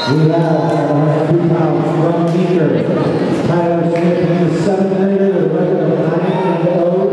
We have 2 pounds from Meeker, Tyler Smith, he's a 7th grader with a record of 9-0.